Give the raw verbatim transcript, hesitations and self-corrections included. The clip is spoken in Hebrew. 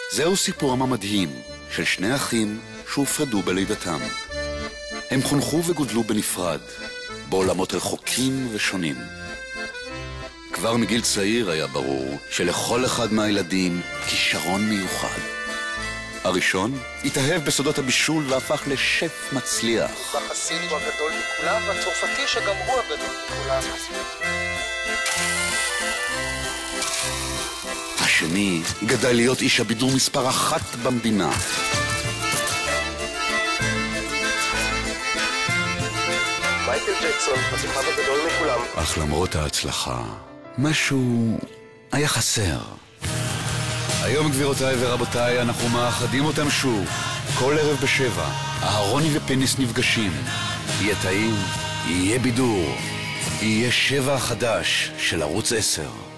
זהו סיפורם המדהים של שני אחים שהופרדו בלידתם. הם חונכו וגודלו בנפרד, בעולמות רחוקים ושונים. כבר מגיל צעיר היה ברור שלכל אחד מהילדים כישרון מיוחד. הראשון התאהב בסודות הבישול והפך לשף מצליח. המטבח הסיני הוא הגדול מכולם, והצרפתי שגם הוא הגדול מכולם. השני גדל להיות איש הבידור מספר אחת במדינה. מייקל ג'קסון, הכוכב הגדול מכולם. אך למרות ההצלחה, משהו היה חסר. היום, גבירותיי ורבותיי, אנחנו מאחדים אותם שוב. כל ערב בשבע, אהרוני ופניס נפגשים. יהיה טעים, יהיה בידור, יהיה שבע חדש של ערוץ עשר.